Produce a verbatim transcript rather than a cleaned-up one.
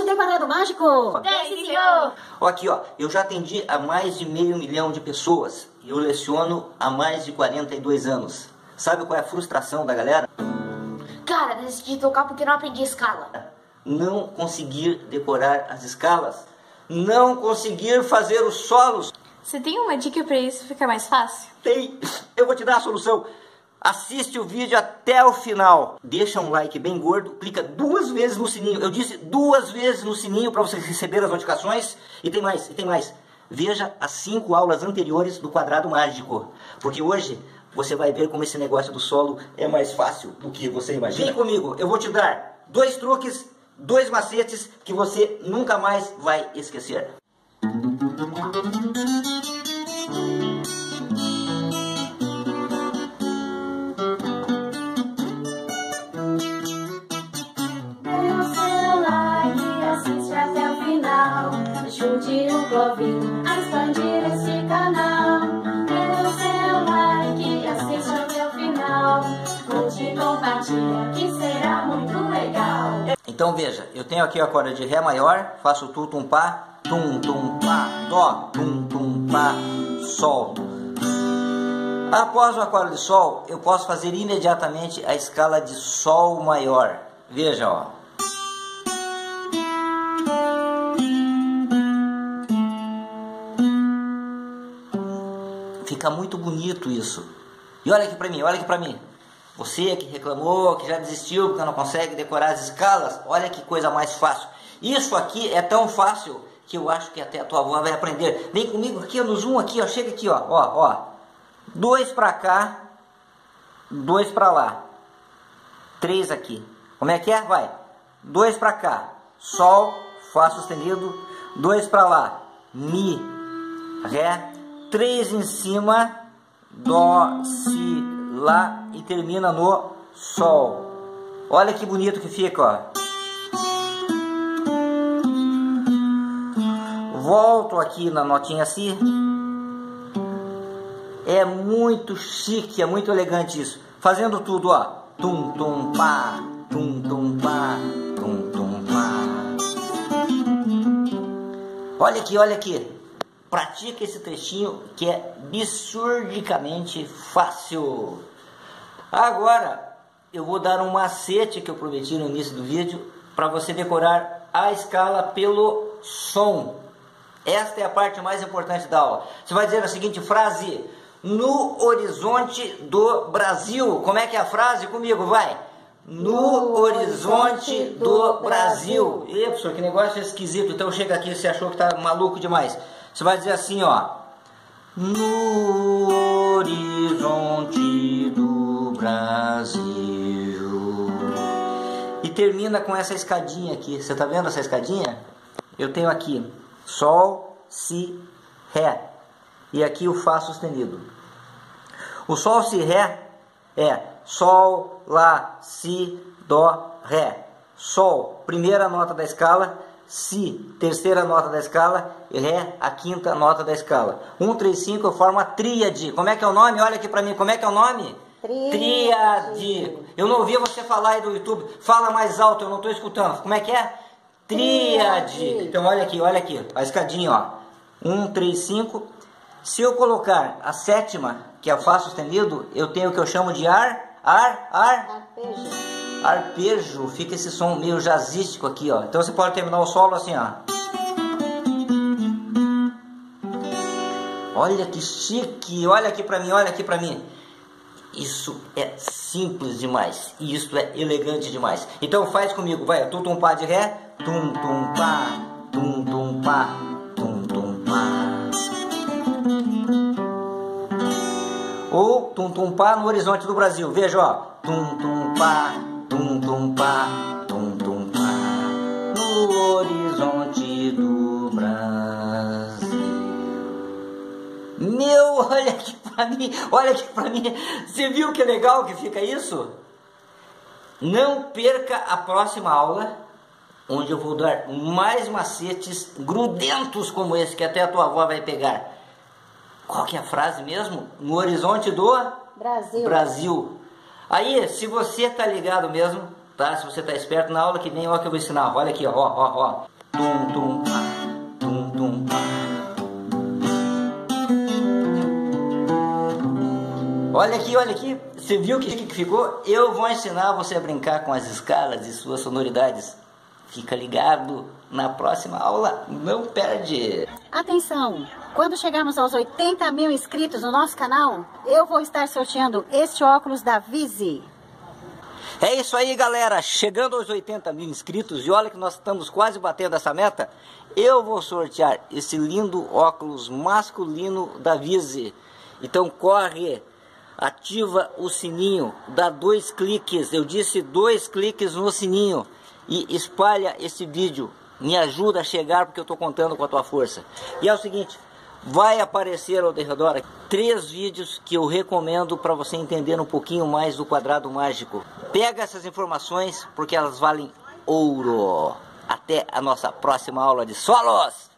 decorado mágico! Tem, senhor! Ó, aqui, ó, eu já atendi a mais de meio milhão de pessoas. Eu leciono há mais de quarenta e dois anos. Sabe qual é a frustração da galera? Cara, decidi tocar porque não aprendi escala. Não conseguir decorar as escalas. Não conseguir fazer os solos. Você tem uma dica pra isso ficar mais fácil? Tem! Eu vou te dar a solução. Assiste o vídeo até o final. Deixa um like bem gordo. Clica duas vezes no sininho. Eu disse duas vezes no sininho para você receber as notificações. E tem mais, e tem mais. Veja as cinco aulas anteriores do quadrado mágico. Porque hoje você vai ver como esse negócio do solo é mais fácil do que você imagina. Vem comigo, eu vou te dar dois truques, dois macetes que você nunca mais vai esquecer. Ajude o Glovinho a expandir esse canal. Dê o seu like e assista até o final. Curte e compartilha que será muito legal. Então veja, eu tenho aqui a corda de Ré maior, faço Tu, Tum, Pá, Tum, Tum, Pá, Dó, Tum, Tum, Pá, Sol. Após o acorde de Sol, eu posso fazer imediatamente a escala de Sol maior. Veja, ó. Fica muito bonito isso. E olha aqui pra mim, olha aqui pra mim. Você que reclamou, que já desistiu porque não consegue decorar as escalas, olha que coisa mais fácil. Isso aqui é tão fácil que eu acho que até a tua avó vai aprender. Vem comigo aqui no zoom aqui, ó. Chega aqui, ó, ó, ó. Dois pra cá, dois pra lá. Três aqui. Como é que é? Vai. Dois pra cá. Sol, Fá sustenido. Dois pra lá. Mi, Ré. Três em cima, Dó, Si, Lá e termina no Sol. Olha que bonito que fica, ó. Volto aqui na notinha Si. É muito chique, é muito elegante isso. Fazendo tudo, ó. Tum, tum, pá, tum, tum, pá, tum, tum, pá. Olha aqui, olha aqui. Pratica esse trechinho que é absurdicamente fácil. Agora eu vou dar um macete que eu prometi no início do vídeo para você decorar a escala pelo som. Esta é a parte mais importante da aula. Você vai dizer a seguinte frase: no horizonte do Brasil. Como é que é a frase? Comigo, vai. No, no horizonte do, do Brasil. Brasil. E professor, que negócio esquisito. Então chega aqui, você achou que tá maluco demais. Você vai dizer assim, ó. No horizonte do Brasil. E termina com essa escadinha aqui. Você tá vendo essa escadinha? Eu tenho aqui Sol, Si, Ré. E aqui o Fá sustenido. O Sol, Si, Ré é Sol, Lá, Si, Dó, Ré. Sol, primeira nota da escala. Si, terceira nota da escala, e Ré, a quinta nota da escala. um, três, cinco forma tríade. Como é que é o nome? Olha aqui pra mim, como é que é o nome? Tríade. Tríade. Eu não ouvi você falar aí do YouTube. Fala mais alto, eu não estou escutando. Como é que é? Tríade. Tríade. Então olha aqui, olha aqui, a escadinha, ó. um, três, cinco. Se eu colocar a sétima, que é o Fá sustenido, eu tenho o que eu chamo de ar, ar, ar. Arpejo. Arpejo, fica esse som meio jazzístico aqui, ó. Então você pode terminar o solo assim, ó. Olha que chique, olha aqui pra mim, olha aqui pra mim. Isso é simples demais, e isso é elegante demais. Então faz comigo, vai, tum, tum, pá de Ré, tum, tum, pá, tum, tum, pá, tum, tum, pá. Ou tum, tum, pá no horizonte do Brasil, veja, ó. Tum, tum, pá. Tum, tum, pá, tum, tum, pá, no horizonte do Brasil. Meu, olha aqui pra mim, olha aqui pra mim. Você viu que legal que fica isso? Não perca a próxima aula, onde eu vou dar mais macetes grudentos como esse, que até a tua avó vai pegar. Qual que é a frase mesmo? No horizonte do Brasil. Brasil. Aí, se você tá ligado mesmo, tá? Se você tá esperto na aula que vem, ó, que eu vou ensinar. Olha aqui, ó, ó, ó. tum, tum, pá, tum, tum, pá. Olha aqui, olha aqui, você viu o que, que ficou? Eu vou ensinar você a brincar com as escalas e suas sonoridades. Fica ligado na próxima aula, não perde! Atenção! Quando chegarmos aos oitenta mil inscritos no nosso canal, eu vou estar sorteando este óculos da Visi. É isso aí, galera, chegando aos oitenta mil inscritos, e olha que nós estamos quase batendo essa meta, eu vou sortear esse lindo óculos masculino da Visi. Então corre! Ativa o sininho, dá dois cliques, eu disse dois cliques no sininho e espalha esse vídeo, me ajuda a chegar porque eu estou contando com a tua força. E é o seguinte, vai aparecer ao redor três vídeos que eu recomendo para você entender um pouquinho mais do quadrado mágico. Pega essas informações porque elas valem ouro. Até a nossa próxima aula de solos!